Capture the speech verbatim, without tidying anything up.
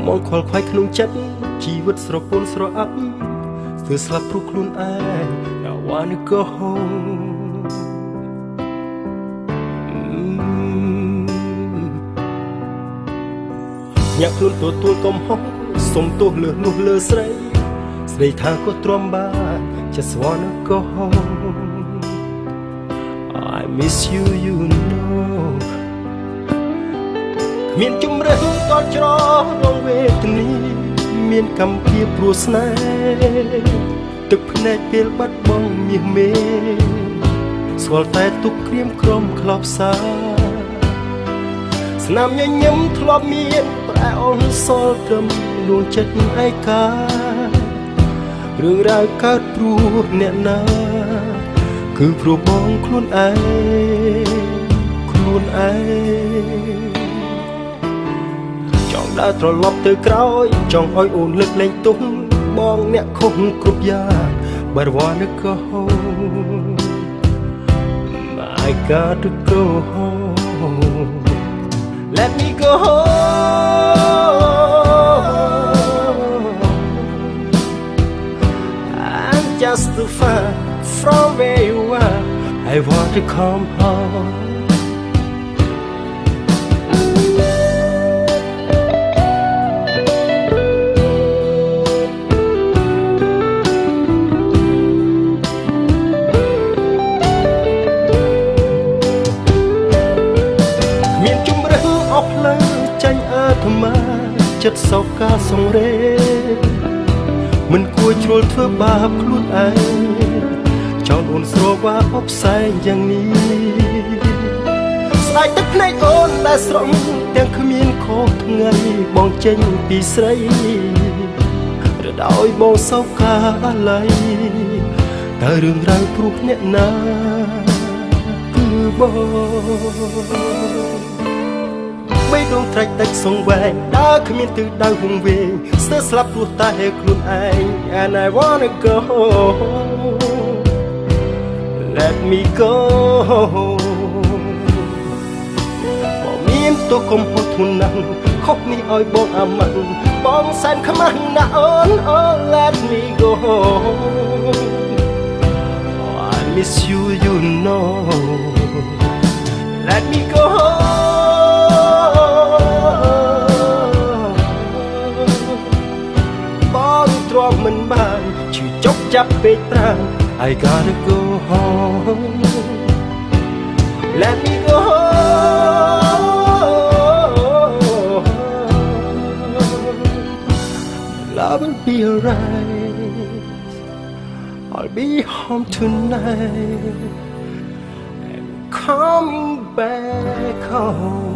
มองขวลควายขนมจัดชีวิตสระปนสระอับเสือสลับรูคลุนอาย Now wanna go home อยากคลุนตัวตัวกลมห้องสมตัวเลือนุ่มเลือใสใส่ทางก็ตรอมบ้าน Just wanna go home I miss you you know មានជំរឿនតច្ររងវេទនីមានកម្មពីព្រោះស្នេហ៍ទឹកភ្នែកពេលបាត់បង់មាសមេស្គាល់តែទុកក្រៀមក្រំក្លោបសាស្នាមញញឹមធ្លាប់មានប្រែអូនសល់ត្រឹមដួងចិត្តឯការឿងរ៉ាវកើតព្រោះអ្នកណាគឺព្រោះបងខ្លួនឯងខ្លួនឯងចង់ដើរត្រឡប់ទៅក្រោយចង់ឲ្យអូនលើកលែងទុកបងអ្នកខុសគ្រប់យ៉ាង But wanna go home I gotta go home Let me go home I'm just too far from where you are I want to come homeចិត្តសោកការសង្រេមិនគួរជ្រុលធ្វើបាបខ្លួនឯងចោលអូនស្រវាអបផ្សែងយ៉ាងនេះស្ដាយទឹកភ្នែកអូនដែលស្រង់ទាំងគ្មានខុសថ្ងៃបងចេញពីស្រីរដោយបងសោកការអាឡ័យតើរឿងរ៉ាវព្រោះអ្នកណាគឺបងបីដងត្រាច់ដាច់សងវែងដើរគ្មានទិសដៅវង្វេងស្ទើរស្លាប់ព្រោះតែខ្លួនឯង And I wanna go home Let me go home បងមានទុកកំហុសធ្ងន់ណាស់ខុសនេះឲ្យបងអាម៉ាស់បងសែនខ្មាស់ណាស់អូន Oh let me go home oh, I miss you you know Let me go homeមិនបានឈឺចុកចាប់ពេកប្រាំ I gotta go home Let me go home Love will be alright I'll be home tonight I'm coming back home